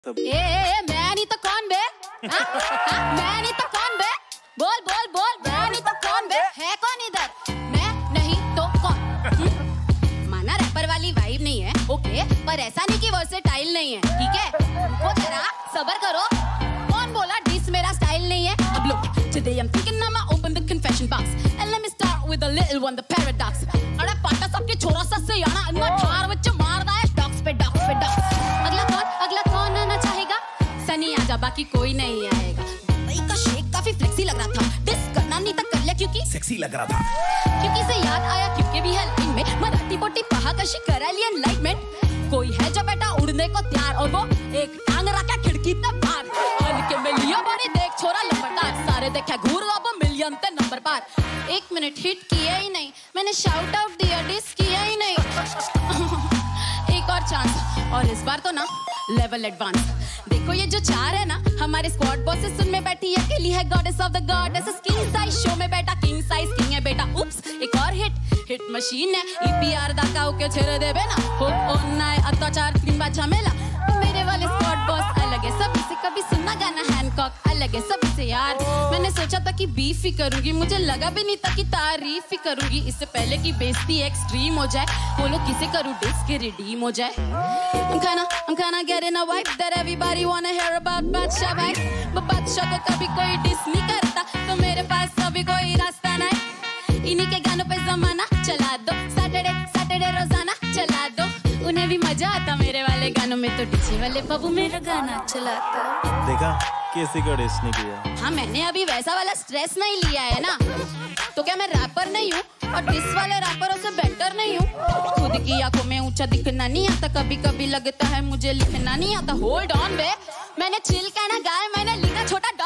मैं नहीं तो कौन बे? मैं नहीं तो कौन बे? बोल बोल बोल, मैं नहीं तो कौन बे? है कौन इधर? मैं नहीं तो कौन? माना रैपर वाली वाइब नहीं है, ओके, पर ऐसा नहीं कि वर्सेटाइल नहीं है, ठीक है? वो जरा सबर करो। कौन बोला डिस मेरा स्टाइल नहीं है? अब look, today I'm thinking I'ma open the confession box and let me start with a little one, the paradox. अरे पाटा सबके छोरा सा से याना अन्ना ठार बच्चे मारदा है डॉक्स पे डॉक्स पे डॉक्स। अगला कौन आना चाहेगा? सनी आजा, बाकी कोई नहीं आएगा। भाई का शेक काफी फ्लेक्सी लग रहा था, डिस करना नहीं था कर लिया क्योंकि सेक्सी लग रहा था। क्योंकि से याद आया क्योंकि भी है लाइन में मराठी पोटी पहा कशी करा लिया एनलाइटमेंट। कोई है जो बेटा उड़ने को तैयार और वो एक टांग रखा खिड़की तक बाहर। हल्के में लिया बड़ी देख छोरा लंबरदार, सारे देखा घूर अब मिलियन ते नंबर पार। 1 मिनट हिट किया ही नहीं, मैंने शाउट आउट दिया डिस किया ही नहीं। एक और चांस, और इस बार तो ना लेवल एडवांस। देखो ये जो 4 है ना हमारे स्क्वाड बॉसेस, उनमें बैठी अकेली है goddess of the goddess. King size show में बैठा किंग साइज किंग है बेटा। उप्स, एक और हिट मशीन है ईपीआर दाका ओके छेड़ दे बेना। हुक ऑन है अत्याचार क्रीम झमेला। मेरे वाले स्क्वाड बॉस अलग है सभी से, कभी सुनना गाना हैंकॉक अलग है सभी से यार। मैंने सोचा था कि बीफ ही करूंगी, मुझे लगा भी नहीं था कि तारीफ ही करूंगी। इससे पहले कि बेइज्जती एक्सट्रीम हो जाए, बोलो किसे करूं डिस के रिडीम हो जाए। I'm kinda getting a vibe that everybody wanna hear about बादशाह भाई। वो बादशाह को कभी कोई डिस नहीं करता, तो मेरे पास अभी कोई रास्ता नहीं। इन्हीं के गानों पे जमाना चला दो, सैटरडे रोजाना चला दो। उन्हें भी मजा आता मेरे वाले गानों में, तो डीजे वाले बाबू मेरा गाना चलाता। देखा कैसे का डिस नहीं किया? हाँ, मैंने अभी वैसा वाला स्ट्रेस नहीं लिया है ना। तो क्या मैं रैपर नहीं हूँ और डिस वाले रैपरों से बेटर नहीं हूँ? खुद की आंखों में ऊंचा दिखना नहीं आता, कभी कभी लगता है मुझे लिखना नहीं आता। होल्ड ऑन बे, मैंने चिल कहना गाया, मैंने लिखा छोटा